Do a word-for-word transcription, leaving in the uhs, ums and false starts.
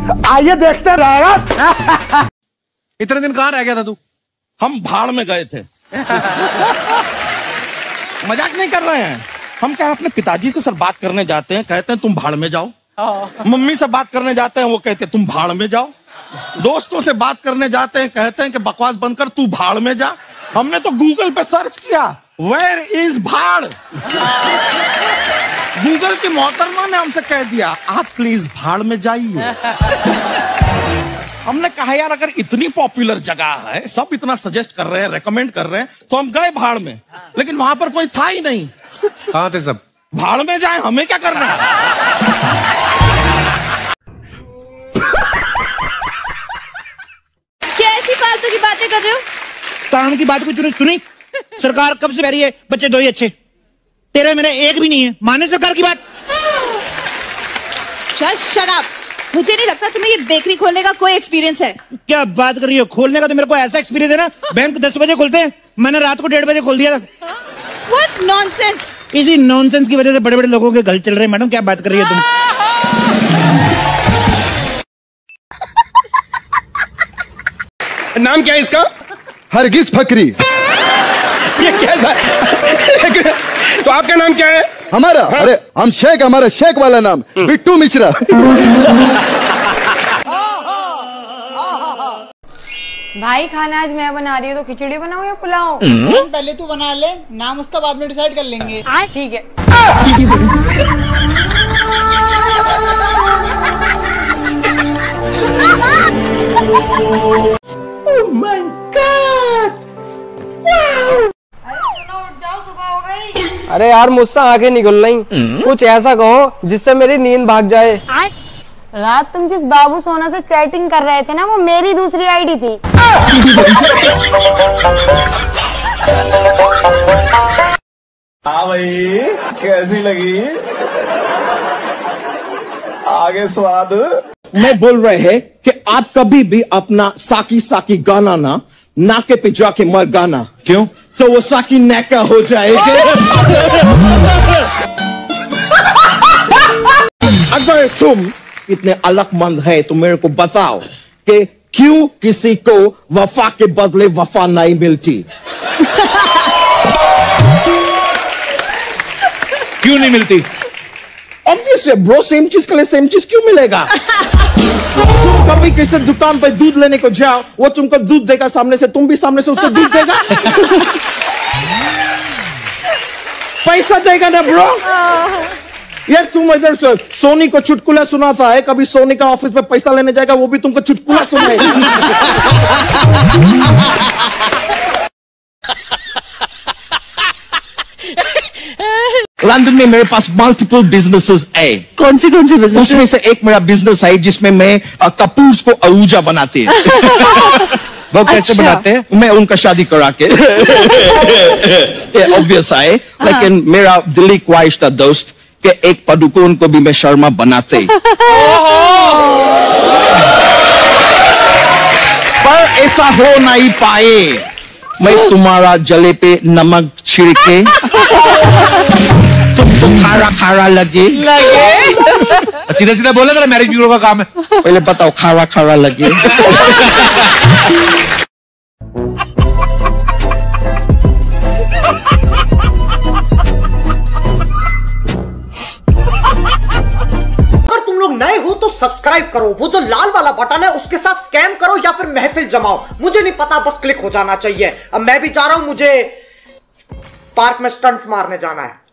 आइए देखते रहेगा। इतने दिन कहाँ रह गया था तू? हम भाड़ में गए थे। मजाक नहीं कर रहे हैं हम। क्या अपने पिताजी से सर बात करने जाते हैं, कहते हैं तुम भाड़ में जाओ। मम्मी से बात करने जाते हैं, वो कहते हैं तुम भाड़ में जाओ। दोस्तों से बात करने जाते हैं, कहते हैं कि बकवास बंद कर, तू भाड़ में जा। हमने तो गूगल पे सर्च किया, वेयर इज भाड़। गूगल की मोहतरमा ने हमसे कह दिया आप प्लीज भाड़ में जाइए। हमने कहा यार अगर इतनी पॉपुलर जगह है, सब इतना सजेस्ट कर रहे हैं, रेकमेंड कर रहे हैं, तो हम गए भाड़ में, लेकिन वहां पर कोई था ही नहीं। कहाँ थे सब? भाड़ में जाए, हमें क्या करना है। क्या ऐसी फालतू की बातें कर रहे हो? काम की बात कुछ सुनी? सरकार कब से कह रही है बच्चे दो ही अच्छे, तेरे मेरे एक भी नहीं है, माने सरकार की बात। Shut up. मुझे नहीं लगता तुम्हें ये बेकरी खोलने का कोई एक्सपीरियंस है। क्या बात कर रही हो? खोलने का तो मेरे को ऐसा एक्सपीरियंस है ना, बैंक दस बजे खोलते हैं, मैंने रात को डेढ़ बजे खोल दिया था। What nonsense! इसी नॉनसेंस की वजह से बड़े बड़े लोगों के गल चल रहे हैं। मैडम क्या बात कर रही है तुम? नाम क्या है इसका? हरगिज फकरी। ये कैसा? तो आपका नाम क्या है? हमारा? हाँ? अरे हम शेख, हमारा शेख वाला नाम बिट्टू मिश्रा। भाई खाना आज मैं बना रही हूँ, तो खिचड़ी बनाऊँ या पुलाव? पहले तू बना ले, नाम उसका बाद में डिसाइड कर लेंगे। ठीक है। Oh my God! Wow! उठ जाओ, सुबह हो गई। अरे यार मुझसे आंखें निकल रही, कुछ ऐसा कहो जिससे मेरी नींद भाग जाए। रात तुम जिस बाबू सोना से चैटिंग कर रहे थे ना, वो मेरी दूसरी आईडी थी। हाँ भाई, कैसी लगी? आगे स्वाद। मैं बोल रहे हैं कि आप कभी भी अपना साकी साकी गाना ना नाके पे जाके मर गाना। क्यों? तो वो साकी नैका हो जाएगा। अगर तुम इतने अलगमंद है तो मेरे को बताओ कि क्यों किसी को वफा के बदले वफा नहीं मिलती? क्यों नहीं मिलती? ऑब्वियसली ब्रो, सेम चीज के लिए सेम चीज क्यों मिलेगा? तुम कभी किसी दुकान पे दूध लेने को जाओ, वो तुमको दूध देगा सामने से, तुम भी सामने से उसको दूध देगा। पैसा देगा ना ब्रो। यार तुम इधर से सोनी को चुटकुला सुनाता है, कभी सोनी का ऑफिस में पैसा लेने जाएगा, वो भी तुमको चुटकुला सुनाएगा। लंदन में मेरे पास मल्टीपल बिजनेसेस है। कौन सी कौन सी बिजनेस? उसमें से एक मेरा बिजनेस है जिसमें मैं कपूर्स को अऊजा बनाते हैं। वो कैसे अच्छा। बनाते हैं? मैं उनका शादी करा के। ऑब्वियस है, लेकिन मेरा दिल्ली ख्वाहिश था दोस्त कि एक पदुकोण को भी मैं शर्मा बनाते। पर ऐसा हो नहीं पाए। मैं तुम्हारा जले पे नमक छिड़के तुमको खारा खारा लगे लगे सीधा सीधा बोला तेरा मैरिज ब्यूरो का काम है। पहले बताओ खारा खारा लगे। अगर तुम लोग नए हो तो सब्सक्राइब करो, वो जो लाल वाला बटन है उसके साथ स्कैम करो या फिर महफिल जमाओ, मुझे नहीं पता, बस क्लिक हो जाना चाहिए। अब मैं भी जा रहा हूं, मुझे पार्क में स्टंट्स मारने जाना है।